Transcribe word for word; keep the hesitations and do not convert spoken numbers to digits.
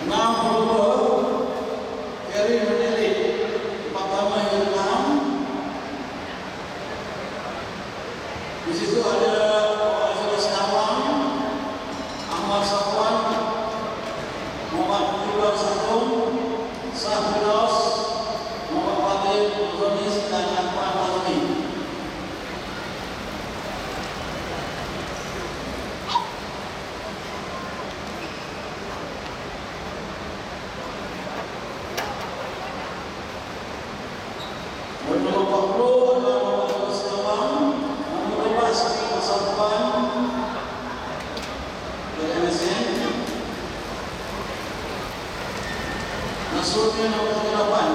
enam puluh dua Ferry Menelik pertama yang enam. Di situ ada Azrul Senawang, Ahmad Safwan, Muhammad Ibrahim Sakum, Sahfiros, Muhammad Fatih Uzonis dan Ahmad Nazmi. Nomor empat puluh adalah Muhammad Azrul Senawang, nomor lima belas Ahmad Safwan dari M S N, Nasrudin nomor delapan